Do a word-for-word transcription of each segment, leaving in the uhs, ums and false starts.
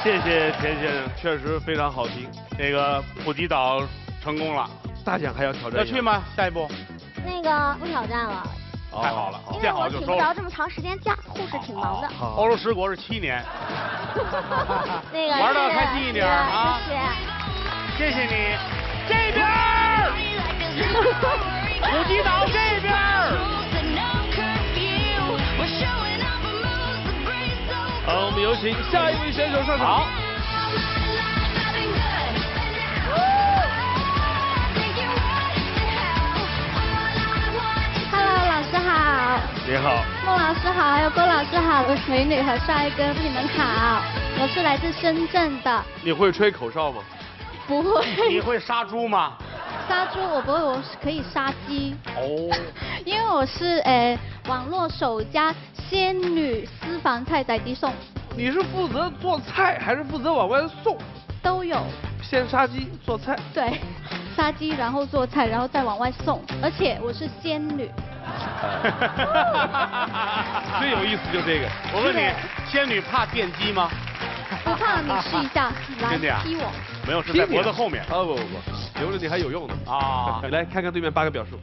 谢谢田先生，确实非常好听。那个普吉岛成功了，大奖还要挑战。要去吗？下一步？ 那个不挑战了。 太好了， 因为见好我请不就收了。 着这么长时间假，护士挺忙的。 欧洲十国是七年。 那个玩的开心一点啊！谢谢你。这边儿，普吉岛这边儿。 好，我们有请下一位选手上场。 好。 Hello， 老师好。 你好。 孟老师好，还有郭老师好，我是美女和帅哥，你们好。我是来自深圳的。 你会吹口哨吗？ 不会。 你会杀猪吗？ 杀猪我不会，我可以杀鸡。 哦。 因为我是呃网络首家仙女私房菜在地送。 你是负责做菜还是负责往外送？ 都有。 先杀鸡做菜。 对，杀鸡然后做菜，然后再往外送，而且我是仙女。 最有意思就这个。 我问你，仙女怕电击吗？ 不怕，你试一下，来踢我。 没有，是在脖子后面。 啊不不不，留着你还有用的啊！ 你来看看对面八个表述。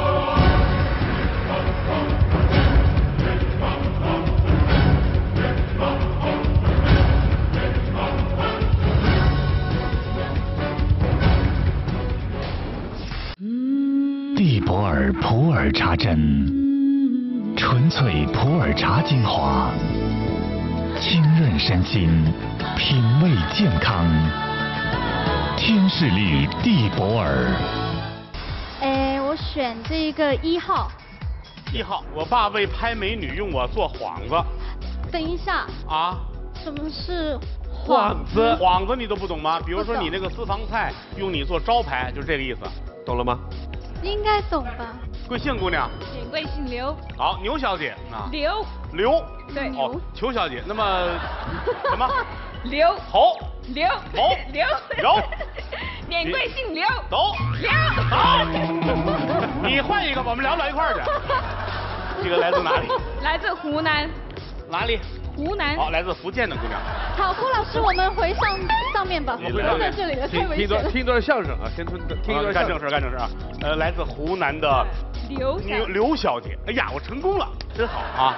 蒂泊尔普洱茶针，纯粹普洱茶精华，清润身心，品味健康。天士绿蒂泊尔。 哎，我选这个一号。 一号，我爸为拍美女用我做幌子。 等一下。 啊？ 什么是幌子？幌子你都不懂吗？比如说你那个私房菜用你做招牌，就是这个意思，懂了吗？ 应该懂吧？ 贵姓姑娘？ 免贵姓刘。 好，牛小姐啊。 刘。 刘。 对。 哦，裘小姐，那么什么？ 刘。 侯。 刘。 侯。 刘。 刘。 免贵姓刘。 走。 刘。 好。你换一个，我们聊不到一块儿去。这个来自哪里？ 来自湖南。 哪里？ 湖南。 好，来自福建的姑娘。 好，郭老师，我们回上上面吧。 我们回上面。 在这里了，太危险了。听一段相声啊，先听听一段干正事，干正事啊。呃，来自湖南的刘刘刘小姐。哎呀，我成功了，真好啊！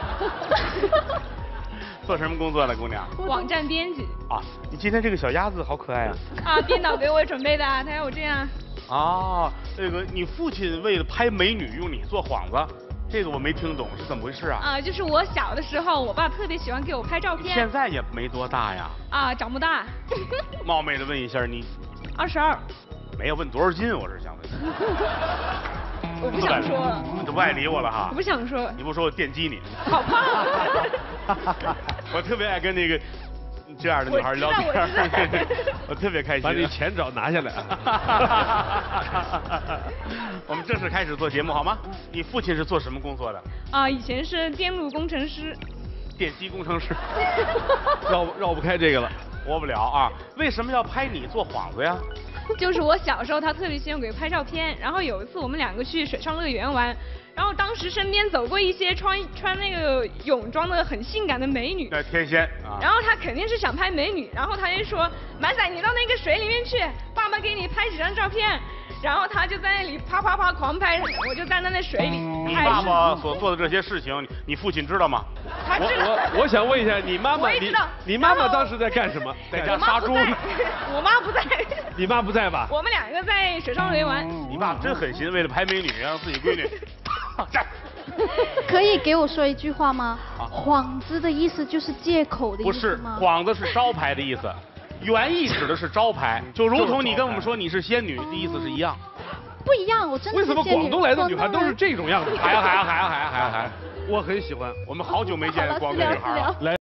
做什么工作的姑娘？ 网站编辑。 啊，你今天这个小鸭子好可爱啊！ 啊，编导给我准备的，他要我这样。 啊，这个你父亲为了拍美女用你做幌子，这个我没听懂，是怎么回事啊？ 啊，就是我小的时候，我爸特别喜欢给我拍照片。 现在也没多大呀。 啊，长不大。 冒昧的问一下你。 二十二。 没有问多少斤，我是想问。 我不想说。 你都不爱理我了哈。 我不想说。 你不说我电击你。 好胖。 我特别爱跟那个这样的女孩聊天，我, 我特别开心。 把你前爪拿下来。 我们正式开始做节目好吗？你父亲是做什么工作的？ 啊，以前是电路工程师。 电机工程师。 绕绕不开这个了， 活不了啊！为什么要拍你做幌子呀？ 就是我小时候，他特别喜欢给我拍照片。然后有一次我们两个去水上乐园玩，然后当时身边走过一些穿穿那个泳装的很性感的美女。 那天仙啊。 然后他肯定是想拍美女，然后他就说：“满仔，你到那个水里面去，爸爸给你拍几张照片。”然后他就在那里啪啪啪狂拍，我就站在那水里。 你爸爸所做的这些事情，你你父亲知道吗？ 他知道。 我我我想问一下，你妈妈你你妈妈当时在干什么？ 在家杀猪。 我妈不在。 你妈不在吧？ 我们两个在水上乐园玩。 你爸真狠心，为了拍美女，让自己闺女站。 可以给我说一句话吗？幌子的意思就是借口的意思吗？ 不是，幌子是招牌的意思。原意指的是招牌，就如同你跟我们说你是仙女的意思是一样。 不一样，我真的是仙女。 为什么广东来的女孩都是这种样子？ 还要还要还要还要还要还要！ 我很喜欢。 我们好久没见广东女孩了。 来。